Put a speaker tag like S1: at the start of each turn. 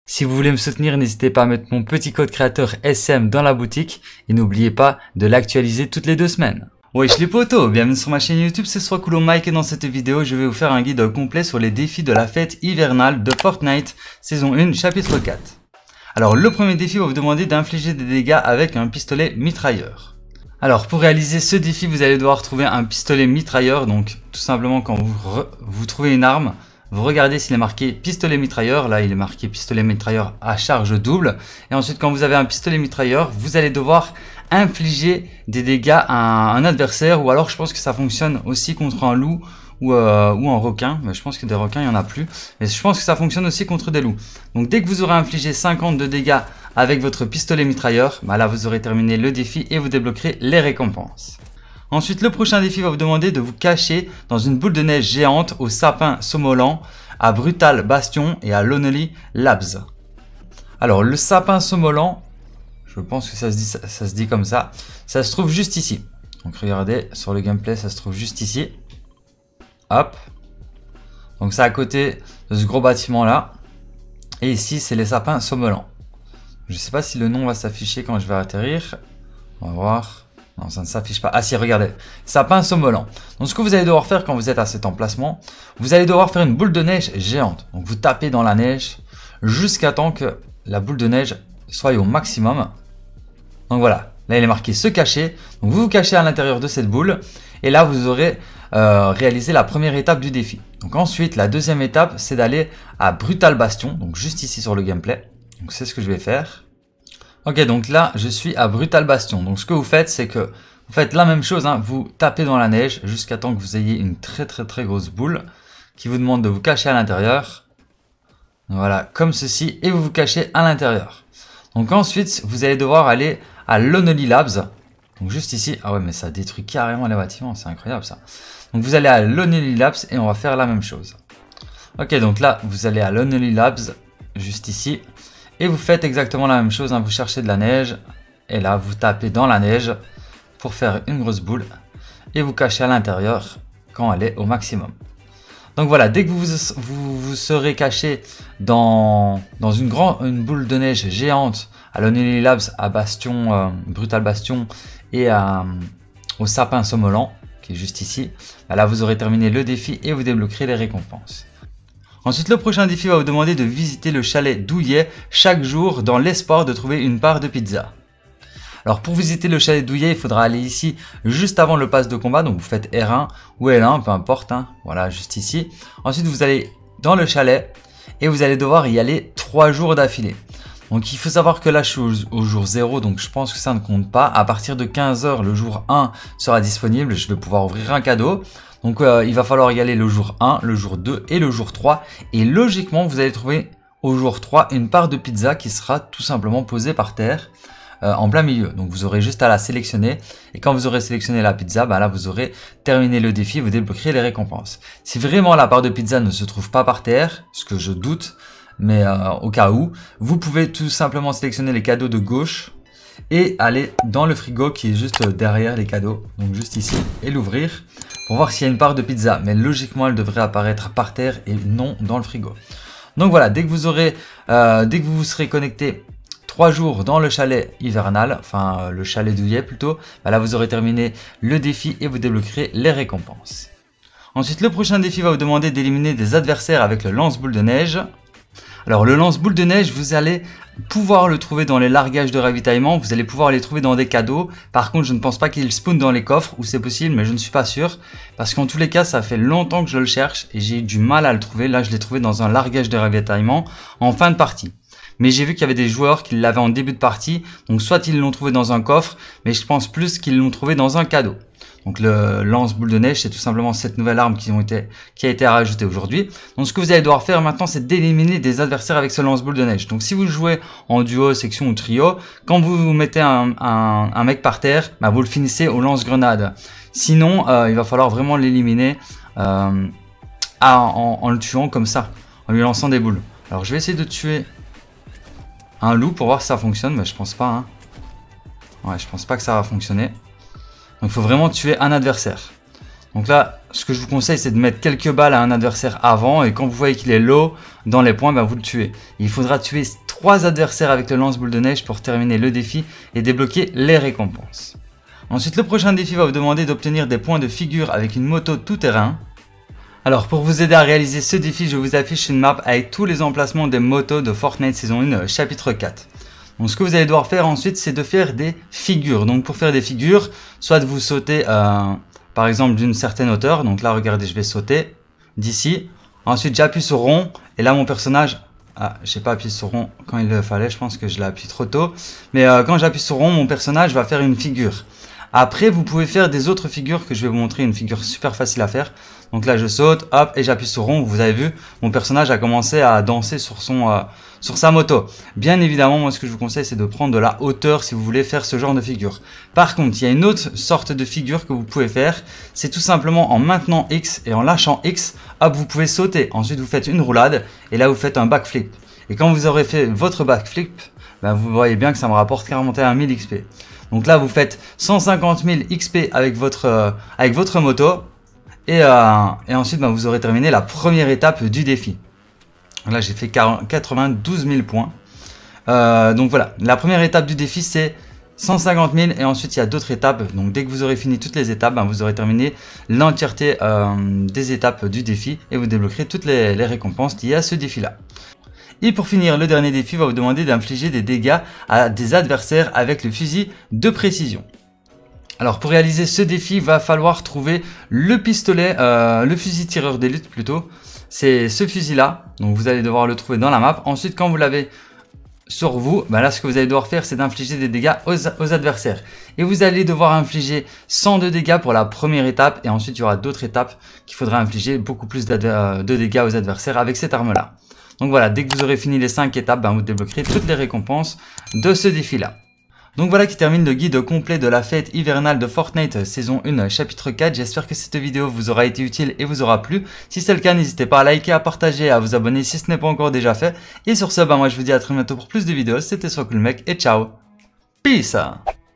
S1: Si vous voulez me soutenir, n'hésitez pas à mettre mon petit code créateur SM dans la boutique et n'oubliez pas de l'actualiser toutes les 2 semaines. Wesh les potos, bienvenue sur ma chaîne YouTube, c'est Swakoulo Mike et dans cette vidéo, je vais vous faire un guide complet sur les défis de la fête hivernale de Fortnite, saison 1, chapitre 4. Alors le premier défi va vous demander d'infliger des dégâts avec un pistolet mitrailleur. Alors pour réaliser ce défi, vous allez devoir trouver un pistolet mitrailleur, donc tout simplement quand vous trouvez une arme, vous regardez s'il est marqué pistolet mitrailleur, là il est marqué pistolet mitrailleur à charge double. Et ensuite quand vous avez un pistolet mitrailleur, vous allez devoir infliger des dégâts à un adversaire. Ou alors je pense que ça fonctionne aussi contre un loup ou un requin. Mais je pense que des requins il n'y en a plus. Mais je pense que ça fonctionne aussi contre des loups. Donc dès que vous aurez infligé 50 de dégâts avec votre pistolet mitrailleur, bah là vous aurez terminé le défi et vous débloquerez les récompenses. Ensuite, le prochain défi va vous demander de vous cacher dans une boule de neige géante au sapin sommolant, à Brutal Bastion et à Lonely Labs. Alors, le sapin sommolant, je pense que ça se dit comme ça, ça se trouve juste ici. Donc, regardez, sur le gameplay, ça se trouve juste ici. Hop. Donc, c'est à côté de ce gros bâtiment-là. Et ici, c'est les sapins sommolants. Je ne sais pas si le nom va s'afficher quand je vais atterrir. On va voir. Non, ça ne s'affiche pas. Ah si, regardez. Sapin sommolant. Donc ce que vous allez devoir faire quand vous êtes à cet emplacement, vous allez devoir faire une boule de neige géante. Donc vous tapez dans la neige jusqu'à temps que la boule de neige soit au maximum. Donc voilà. Là, il est marqué se cacher. Donc vous vous cachez à l'intérieur de cette boule. Et là, vous aurez réalisé la première étape du défi. Donc ensuite, la deuxième étape, c'est d'aller à Brutal Bastion. Donc juste ici sur le gameplay. Donc c'est ce que je vais faire. Ok, donc là, je suis à Brutal Bastion. Donc, ce que vous faites, c'est que vous faites la même chose. Hein, vous tapez dans la neige jusqu'à temps que vous ayez une très grosse boule qui vous demande de vous cacher à l'intérieur. Voilà, comme ceci. Et vous vous cachez à l'intérieur. Donc, ensuite, vous allez devoir aller à Lonely Labs. Donc, juste ici. Ah ouais, mais ça détruit carrément les bâtiments. C'est incroyable, ça. Donc, vous allez à Lonely Labs et on va faire la même chose. Ok, donc là, vous allez à Lonely Labs, juste ici. Et vous faites exactement la même chose, hein, vous cherchez de la neige, et là vous tapez dans la neige pour faire une grosse boule, et vous cachez à l'intérieur quand elle est au maximum. Donc voilà, dès que vous serez caché dans une boule de neige géante à Lonely Labs, à Bastion, Brutal Bastion, et au sapin sommolant, qui est juste ici, là vous aurez terminé le défi et vous débloquerez les récompenses. Ensuite, le prochain défi va vous demander de visiter le chalet Douillet chaque jour dans l'espoir de trouver une part de pizza. Alors pour visiter le chalet Douillet, il faudra aller ici juste avant le pass de combat. Donc vous faites R1 ou L1, peu importe. Hein, voilà, juste ici. Ensuite, vous allez dans le chalet et vous allez devoir y aller 3 jours d'affilée. Donc il faut savoir que là je suis au jour 0, donc je pense que ça ne compte pas. À partir de 15 h, le jour 1 sera disponible. Je vais pouvoir ouvrir un cadeau. Donc il va falloir y aller le jour 1, le jour 2 et le jour 3. Et logiquement, vous allez trouver au jour 3 une part de pizza qui sera tout simplement posée par terre en plein milieu. Donc vous aurez juste à la sélectionner. Et quand vous aurez sélectionné la pizza, bah là vous aurez terminé le défi, vous débloquerez les récompenses. Si vraiment la part de pizza ne se trouve pas par terre, ce que je doute, mais au cas où, vous pouvez tout simplement sélectionner les cadeaux de gauche et aller dans le frigo qui est juste derrière les cadeaux, donc juste ici, et l'ouvrir pour voir s'il y a une part de pizza. Mais logiquement, elle devrait apparaître par terre et non dans le frigo. Donc voilà, dès que vous vous serez connecté 3 jours dans le chalet hivernal, enfin le chalet Douillet plutôt, bah là vous aurez terminé le défi et vous débloquerez les récompenses. Ensuite, le prochain défi va vous demander d'éliminer des adversaires avec le lance-boule de neige. Alors le lance-boule de neige, vous allez pouvoir le trouver dans les largages de ravitaillement, vous allez pouvoir les trouver dans des cadeaux. Par contre, je ne pense pas qu'il spawn dans les coffres, ou c'est possible, mais je ne suis pas sûr. Parce qu'en tous les cas, ça fait longtemps que je le cherche et j'ai eu du mal à le trouver. Là, je l'ai trouvé dans un largage de ravitaillement en fin de partie. Mais j'ai vu qu'il y avait des joueurs qui l'avaient en début de partie, donc soit ils l'ont trouvé dans un coffre, mais je pense plus qu'ils l'ont trouvé dans un cadeau. Donc le lance-boule de neige, c'est tout simplement cette nouvelle arme qui a été rajoutée aujourd'hui. Donc ce que vous allez devoir faire maintenant, c'est d'éliminer des adversaires avec ce lance-boule de neige. Donc si vous jouez en duo, section ou trio, quand vous mettez un mec par terre, bah, vous le finissez au lance-grenade. Sinon, il va falloir vraiment l'éliminer en le tuant comme ça, en lui lançant des boules. Alors je vais essayer de tuer un loup pour voir si ça fonctionne, mais je pense pas. Hein. Ouais, je pense pas que ça va fonctionner. Donc il faut vraiment tuer un adversaire. Donc là, ce que je vous conseille, c'est de mettre quelques balles à un adversaire avant. Et quand vous voyez qu'il est low dans les points, vous le tuez. Il faudra tuer 3 adversaires avec le lance-boule de neige pour terminer le défi et débloquer les récompenses. Ensuite, le prochain défi va vous demander d'obtenir des points de figure avec une moto tout-terrain. Alors, pour vous aider à réaliser ce défi, je vous affiche une map avec tous les emplacements des motos de Fortnite saison 1 chapitre 4. Donc, ce que vous allez devoir faire ensuite, c'est de faire des figures. Donc, pour faire des figures, soit vous sautez par exemple d'une certaine hauteur. Donc là, regardez, je vais sauter d'ici. Ensuite, j'appuie sur rond. Et là, mon personnage... Ah, j'ai pas appuyé sur rond quand il le fallait. Je pense que je l'ai appuyé trop tôt. Mais quand j'appuie sur rond, mon personnage va faire une figure. Après, vous pouvez faire des autres figures que je vais vous montrer. Une figure super facile à faire. Donc là, je saute, hop, et j'appuie sur rond. Vous avez vu, mon personnage a commencé à danser sur sa moto. Bien évidemment, moi, ce que je vous conseille, c'est de prendre de la hauteur si vous voulez faire ce genre de figure. Par contre, il y a une autre sorte de figure que vous pouvez faire. C'est tout simplement en maintenant X et en lâchant X, hop, vous pouvez sauter. Ensuite, vous faites une roulade et là, vous faites un backflip. Et quand vous aurez fait votre backflip, vous voyez bien que ça me rapporte 41 000 XP. Donc là, vous faites 150 000 XP avec votre moto. Et ensuite, vous aurez terminé la première étape du défi. Là, j'ai fait 92 000 points. Donc voilà, la première étape du défi, c'est 150 000. Et ensuite, il y a d'autres étapes. Donc dès que vous aurez fini toutes les étapes, vous aurez terminé l'entièreté des étapes du défi. Et vous débloquerez toutes les récompenses liées à ce défi-là. Et pour finir, le dernier défi va vous demander d'infliger des dégâts à des adversaires avec le fusil de précision. Alors pour réaliser ce défi, il va falloir trouver le pistolet, le fusil tireur d'élite plutôt. C'est ce fusil là, donc vous allez devoir le trouver dans la map. Ensuite quand vous l'avez sur vous, là ce que vous allez devoir faire c'est d'infliger des dégâts aux adversaires. Et vous allez devoir infliger 102 dégâts pour la première étape. Et ensuite il y aura d'autres étapes qu'il faudra infliger beaucoup plus de dégâts aux adversaires avec cette arme là. Donc voilà, dès que vous aurez fini les 5 étapes, vous débloquerez toutes les récompenses de ce défi là. Donc voilà qui termine le guide complet de la fête hivernale de Fortnite saison 1 chapitre 4. J'espère que cette vidéo vous aura été utile et vous aura plu. Si c'est le cas, n'hésitez pas à liker, à partager, à vous abonner si ce n'est pas encore déjà fait. Et sur ce, moi je vous dis à très bientôt pour plus de vidéos. C'était SoiCoolMec et ciao. Peace.